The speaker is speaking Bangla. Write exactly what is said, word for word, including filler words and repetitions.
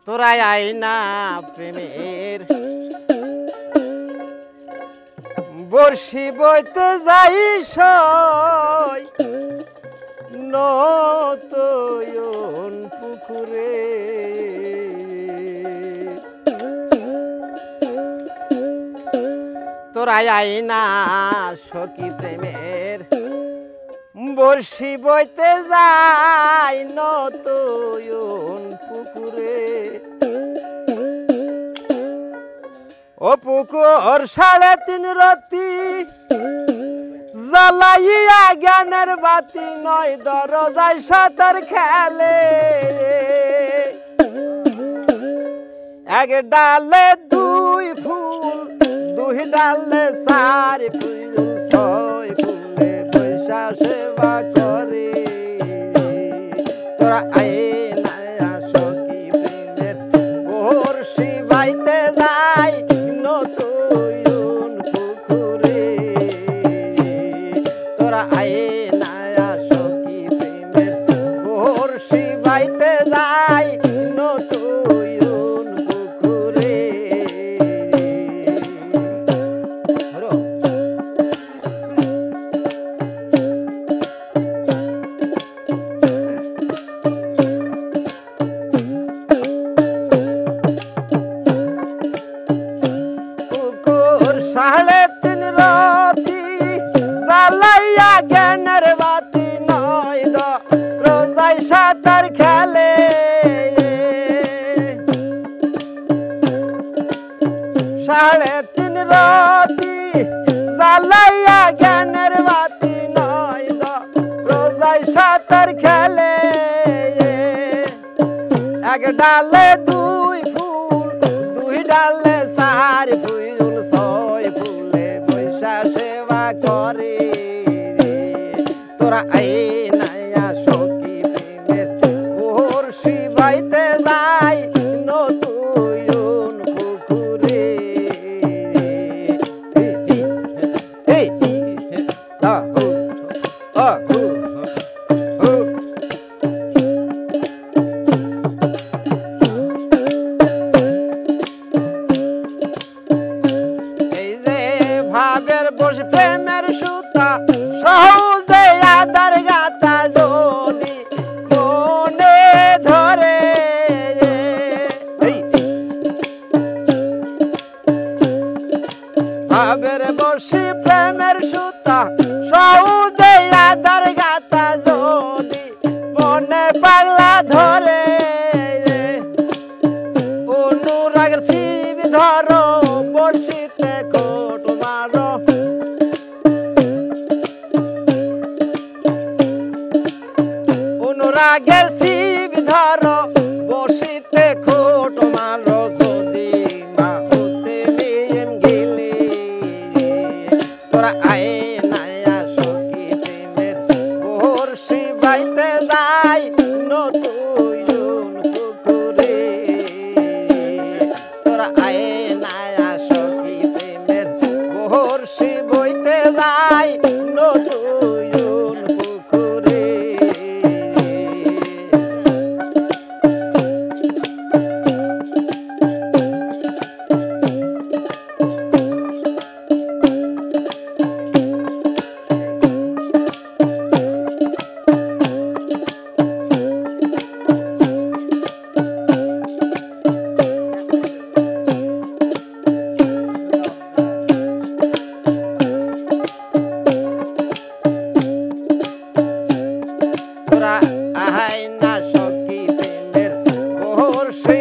তোরাই আইনা প্রেমের বর্ষি বইতে যাই সই নতয়ন পুকুরে তোরাই আইনা সখী প্রেমের বর্ষি বইতে যাই নতয়ন পুকুরে ও পুকুর সাড়ে তিন রতি জ্বালাইয়া জ্ঞানের বাতি নয় দরজায় সাঁতার খেলে এক ডালে দুই ফুল দুই ডালে চার ফুল ছয় ফুলে পয়সা সেবা করে তোরা আইনা সখী প্রেমের বর্ষি বাইতে যায় নতুন পুকুরে তোরা আইনা সখী প্রেমের বর্ষি বাইতে যায় নতুন পুকুরে সাড়ে তিন রতি জ্বালাইয়া জ্ঞানের বাতি নয় দ রোজায় সাঁতার খেলে সাড়ে তিন রতি জ্বালাইয়া জ্ঞানের বাতি নয় দ রোজায় সাঁতার খেলে এক ডালে দুই ফুল দুই ডালে চার ফুল করে তোরা আইনা সখী প্রেমের বর্ষি বাইতে যায় নতুন পুকুরে এই যে ভাবের বসে প্রেমের সুতা সহজে আদার গাতা যদি মনে ধরে ভাবের বসে প্রেমের সুতা সহজে আদার গাতা যদি মনে পাগলা ধরে অনুরাগের শিব ধরো বর্ষিতে কোট মারো অনুরাগের শিব ধরো বর্ষিতে কোট মারো যদি মা হতে মেয়েম গেলে তোরা আইনা সখী প্রেমের বর্ষি বাইতে যায় নতুন পুকুরে তোরা আইনা সখী প্রেমের বর্ষি বইতে যায় নতুন পুকুরে তোরা আইনা সখী প্রেমের বর্ষি